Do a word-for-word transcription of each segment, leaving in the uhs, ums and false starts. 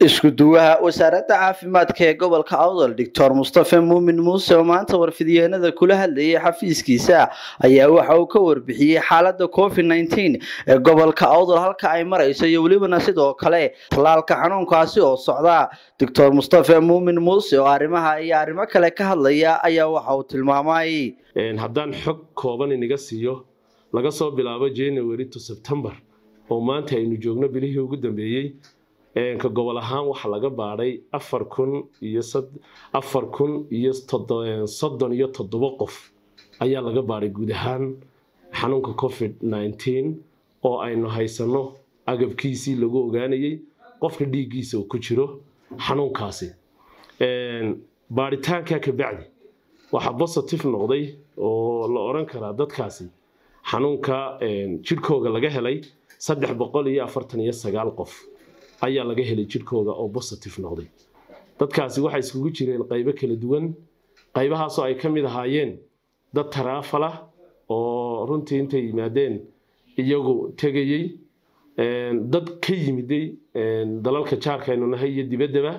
isku duwaha wasaaradda caafimaadka ee gobolka Awdal Doctor Mustafa Muumin Muuse oo maanta warfidiyeenada kula hadlayay xafiiskiisa ayaa waxa uu ka warbixiyay xaaladda COVID nineteen ee gobolka Awdal halka ay marayso iyo waliba sidoo kale talaalka xanuunkaasi oo socda. Doctor Mustafa Muumin Muuse oo arrimaha iyo arrimo kale ka hadlaya ayaa waxa uu tilmaamay in haddaan xog kooban inaga siiyo laga soo bilaabo January to September oo maanta aynu joogno bilihii ugu dambeeyay ka gobol ahaan waxa laga baaray afar kun iyo afar kun iyo soddon iyo toddoba qof ayaa laga baaray guud ahaan xanuunka COVID nineteen oo aynu haysano agabkiisii lagu ogaanayay qofka dhiiggiisa uu ku jiro xanuunkaasi. een baaritaanka ka bacdi waxa positive noqday oo la oran kara dadkaasi xanuunka jirkooda laga helay saddex boqol iyo afartan iyo sagaal qof ayaa laga helay jirkooda oo positive noqday. dadkaasi waxay isugu jireen qaybo kala duwan, qaybahaas oo ay ka mid ahaayeen dad taraafala oo runtii intay yimaadeen iyagu tagayay, een dad ka yimiday dalalka jaarka aynu nahay iyo dibaddaba,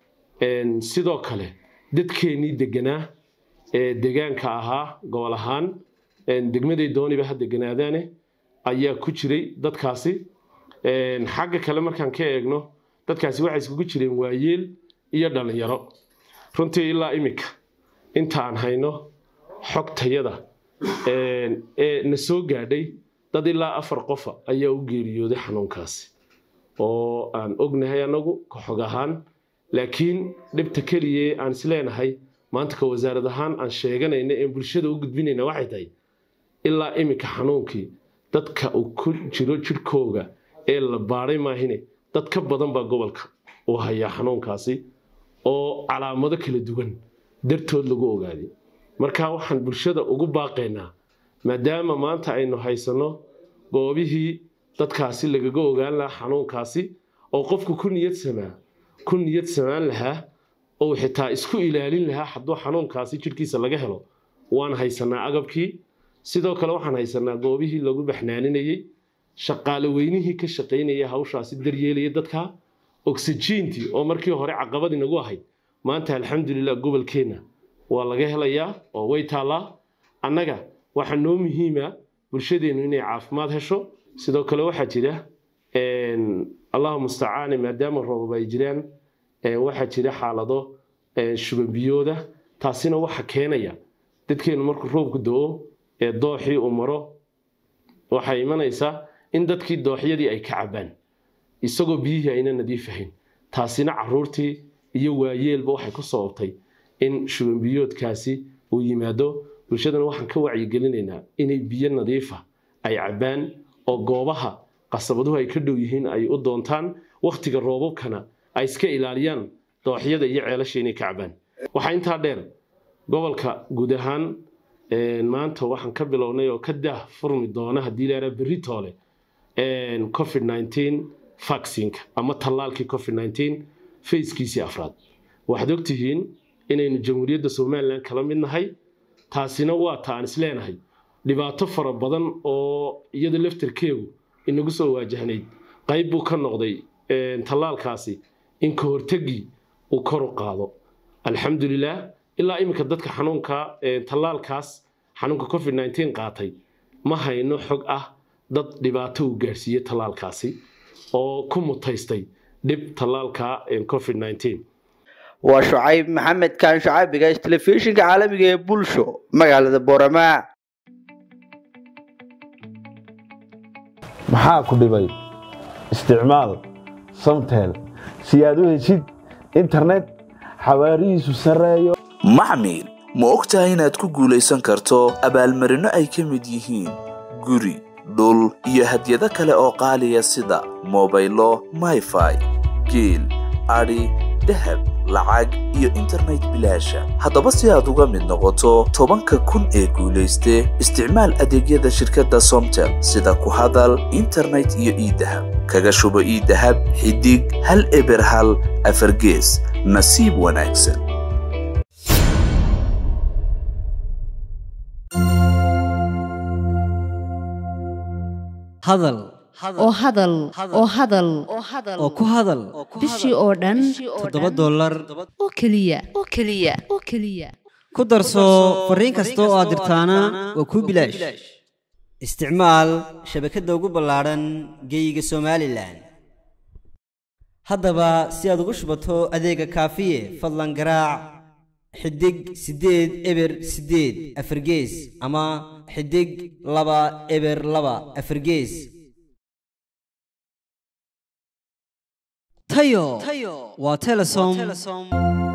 een sidoo kale dadkeenii deganaa ee deegaanka ahaa gobol ahaan een degmaday dooniba hadda deganaadaane ayaa ku jiray dadkaasi. een xagga kale markaan ka eegno dadkaasi waxay isugu jireen waayeel iyo dhalinyaro. runtii ilaa imika intaan hayno xogtayada een ee na soo gaadhay dad ilaa afar qof ayaa u geeriyooday xanuunkaasi oo aan ognahay anagu ka xog ahaan. laakiin dhibta kaliya aan isleenahay maanta ka wasaarad ahaan aan sheeganayna ee bulshada u gudbinayna waxay tahay ilaa imika xanuunkii dadka uu ku jiro jirkooga ee la baaray maahine dad ka badan baa gobolka oo haya xanuunkaasi oo calaamado kala duwan dartood lagu ogaaday. marka waxaan bulshada ugu baaqaynaa maadaama maanta aynu haysano goobihii dadkaasi lagaga ogaan lahaa xanuunkaasi oo qofku ku niyad samaa ku niyad samaan lahaa oo xitaa isku ilaalin lahaa hadduu xanuunkaasi jirkiisa laga helo. waan haysanaa agabkii, sidoo kale waxaan haysanaa goobihii lagu baxnaaninayay, shaqaale weynihii ka shaqeynaya hawshaasi daryeelaya dadka, oxygentii oo markii hore caqabad inagu ahayd maanta alxamdulillah gobolkeena waa laga helayaa oo way taalaa. annaga waxa noo muhiima bulshadeenu inay caafimaad hesho. sidoo kale waxaa jira een Allahu musta'aan maadaama roobab ay jiraan ee waxa jira xaalado ee shuban biyooda, taasina waxa keenaya dadkeenu markuu roobku da'o ee dooxii u maro waxa imanaysa in dadkii dooxyadii ay ka cabaan isagoo biyihii ayna nadiif ahayn. taasina caruurtii iyo waayeelba waxay ku sababtay in shuban biyoodkaasi uu yimaado. bulshadana waxaan ka wacyigelinaynaa inay biyo nadiif ah ay cabaan oo goobaha qasabaduhu ay ka dhow yihiin ay u doontaan, waqtiga roobabkana ay iska ilaaliyaan dooxyada iyo ceelasha inay ka cabaan. waxaa intaa dheer gobolka guud ahaan een maanta waxaan ka bilownay oo ka dah furmi doona haddii la yiraahdo berri toole een COVID nineteen vaccine ama talaalkii COVID nineteen phase-kiisii afraad. waxaad ogtihiin inaynu jamhuuriyadda Soomaaliland kala mid nahay, taasina waa taan isleenahay dhibaato fara badan oo iyada laftirkeegu inagu soo waajahnayd. qayb buu ka noqday een talaalkaasi in ka hortagii uu kor u qaado. alxamdulillah ilaa imika dadka xanuunka ee talaalkaas xanuunka COVID nineteen qaatay ma hayno xog ah dad dhibaato u gaarsiiyay talaalkaasi oo ku mutaystay dib talaalka ee COVID nineteen. waa Shucayb Maxamed kaan Shucaybiga telefishinka caalamiga ee bulsho magaalada Boorama. maxaa ku dhibay isticmaal Somtel si aad u heshid internet xawaarihiisu sareeyo. macmiil ma ogtahay inaad ku guulaysan karto abaalmarino ay ka mid yihiin guri, dhul iyo hadyado kale oo qaaliya sida mobaylo, Wi-Fi, geel, ari, dahab, lacag iyo internet bilaasha. haddaba si aad uga mid noqoto tobanka kun ee guulayste isticmaal adeegyada shirkadda Somtel sida ku hadal, internet iyo e-dahab. kaga shubo e-dahab xidig hal eber hal afar gees. nasiib wanaagsan. hadal oo hadal oo hadal oo ku hadal bishii oo dhan toddoba dollar oo kaliya oo kaliya oo kaliya ku darso fariin kasta oo aad dirtaana waa ku bilaash isticmaal shabakadda ugu ballaaran geyga Somaliland haddaba si aad ugu shubato adeega kaafiye fadlan garaac xidig sideed eber sideed afar gees ama xidig laba eber laba afar gees tayo waa Telesom